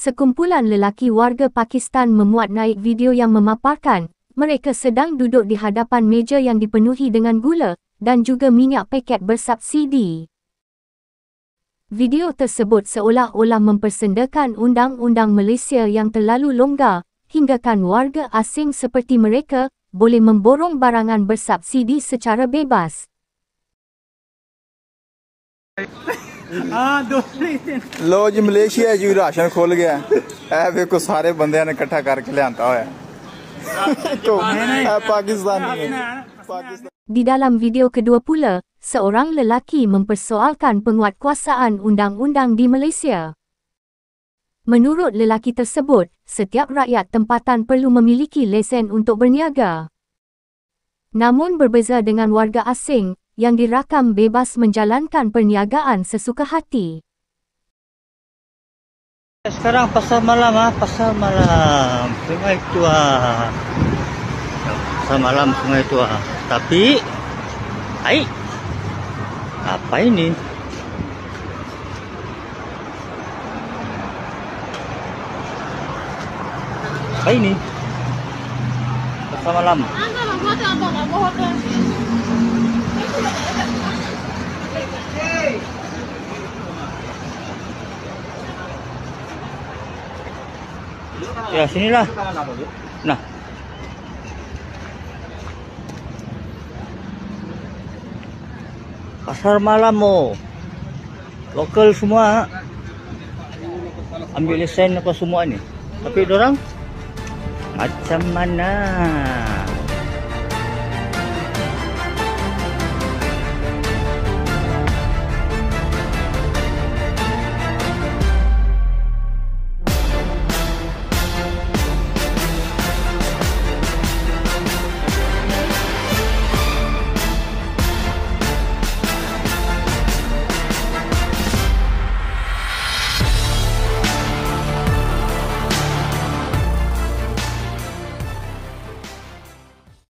Sekumpulan lelaki warga Pakistan memuat naik video yang memaparkan mereka sedang duduk di hadapan meja yang dipenuhi dengan gula dan juga minyak paket bersubsidi. Video tersebut seolah-olah mempersendakan undang-undang Malaysia yang terlalu longgar, hinggakan warga asing seperti mereka boleh memborong barangan bersubsidi secara bebas. लो जी Malaysia जी ration खोल गया है देखो सारे बंदे ने इकट्ठा करके ले आता है तो Pakistan Di dalam video kedua pula, seorang lelaki mempersoalkan penguatkuasaan undang-undang di Malaysia. Menurut lelaki tersebut, setiap rakyat tempatan perlu memiliki lesen untuk berniaga. Namun berbeza dengan warga asing yang dirakam bebas menjalankan perniagaan sesuka hati. Sekarang pasar malam, pasar malam Sungai Tua. Pasar malam Sungai Tua. Tapi, apa ini? Apa ini? Pasar malam. Ya sinilah. Nah, pasar malam lokal semua ambil lesen apa semua ni. Tapi dorang macam mana?